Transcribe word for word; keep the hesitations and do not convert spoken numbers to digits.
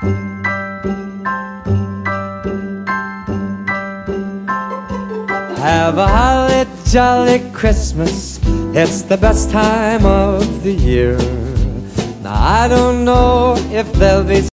Have a holly jolly Christmas, it's the best time of the year. Now I don't know if there'll be